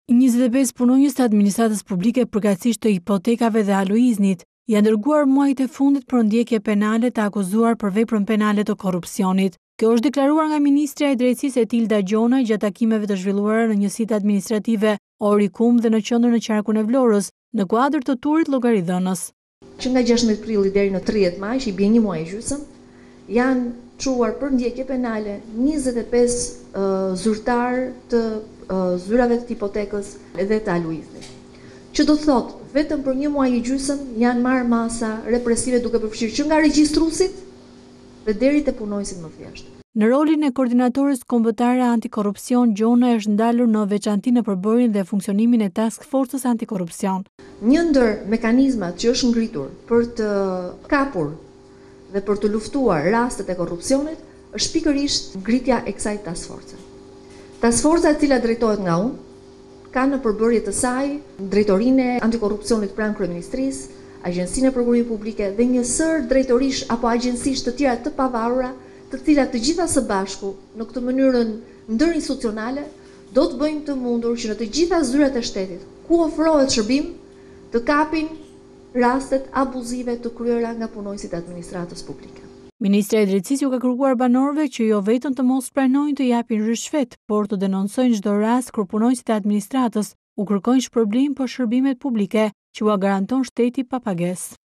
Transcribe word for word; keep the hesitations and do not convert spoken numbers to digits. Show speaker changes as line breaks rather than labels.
njëzet e pesë punonjës të administratës publike përkatësisht të hipotekave dhe aloiznit janë dërguar muajit e fundit për ndjekje penale të akuzuar për veprën penale të korrupsionit. Kjo është deklaruar nga Ministrja e Drejtësisë Etilda Gjona gjatë takimeve të zhvilluara në njësitë administrative Orikum dhe në qendrën e qarkun e Vlorës, në kuadër të turit llogaridhënës.
Që nga gjashtëmbëdhjetë prilli deri në tridhjetë maj, që i bie një muaj e gjysmë, janë çuar për ndjekje penale njëzet e pesë uh, zyrtar të uh, zyrave të hipotekës edhe të aluiznit. Që do të thotë, vetëm për një muaj e gjysmë janë marrë masa represive duke përfshirë që nga regjistruesit dhe deri te punonjësit më thjeshtë.
Në rolin e koordinatores kombëtare antikorrupsion, Gjona është ndalur në veçanti në përbërjen dhe funksionimin e Task Force-s antikorrupsion.
Një ndër mekanizmat që është ngritur për të kapur dhe për të luftuar rastet e korrupsionit është pikërisht ngritja e kësaj Task Force. Task Force-a e cila drejtohet nga unë ka në përbërje të saj drejtorinë e antikorrupsionit pranë kryeministrisë, Agjencinë e Prokurimit Publike dhe një sër drejtorish apo agjencish të tjera të pavarura, të cilat të gjitha së bashku në këtë mënyrën ndërinstitucionale do të bëjnë të mundur që në të gjitha zyrat e shtetit ku ofrohet shërbim të kapin rastet abuzive të kryera nga punonjësit e administratës publike.
Ministrja e Drejtësisë ju ka kërkuar banorëve që jo vetëm të mos pranojnë të japin rishfet, por të denoncojnë çdo rast kur punonjësit e administratës u kërkojnë shpërblim për shërbimet publike që ua garanton shteti pa pagesë.